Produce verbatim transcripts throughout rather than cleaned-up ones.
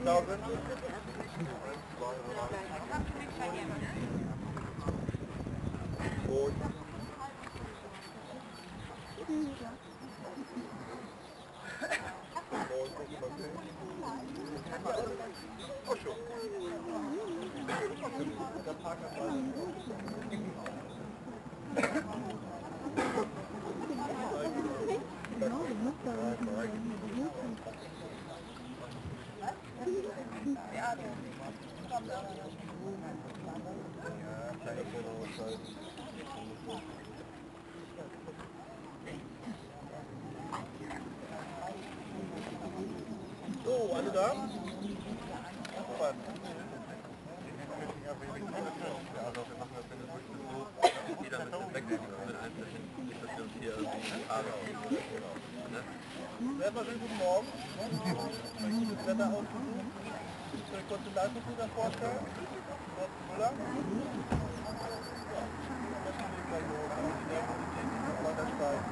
da sind. Und oh schon. Der Parker so, alle da? Super. Also wir machen das, wenn es wirklich so, jeder mit dem Wechsel mit einzelnen, nicht, dass wir uns hier irgendwie Haare Erstmal schönen guten Morgen. Das Wetter aussuchen. Ich will kurz den Leistungsbruder vorstellen. Gott Müller. Ja, das ist die gleich hoch. Die weiter steigen.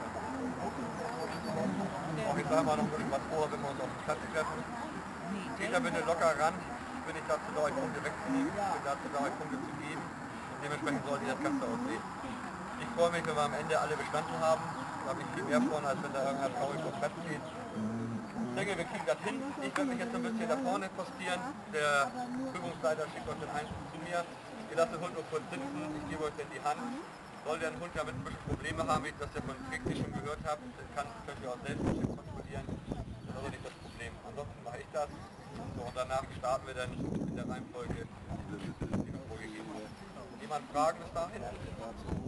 Auf jeden Fall haben wir noch irgendwas vor, wenn wir uns auf den Platz treffen. Geht da bitte locker ran. Ich bin nicht dazu da, euch Punkte wegzunehmen. Ich bin dazu da, euch Punkte zu geben. Und dementsprechend sollte das Ganze aussehen. Ich freue mich, wenn wir am Ende alle bestanden haben. Da habe ich viel mehr vorne, als wenn da irgendeiner traurig vom Platz steht. Ich denke, wir kriegen das hin. Ich werde mich jetzt ein bisschen da vorne postieren. Der Prüfungsleiter schickt euch den Einzelnen zu mir. Ihr lasst den Hund nur kurz sitzen. Ich gebe euch dann die Hand. Sollte ein Hund damit ein bisschen Probleme haben, wie ich das ja von Trick schon gehört habe, dann kann, könnt ihr auch selbst ein bisschen kontrollieren. Das ist aber nicht das Problem. Ansonsten mache ich das. So, und danach starten wir dann in der Reihenfolge, die wir vorgegeben haben. Jemand Fragen bis dahin?